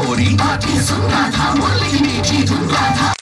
गोरी, बातें सुनता था, बोली मीठी धुन था।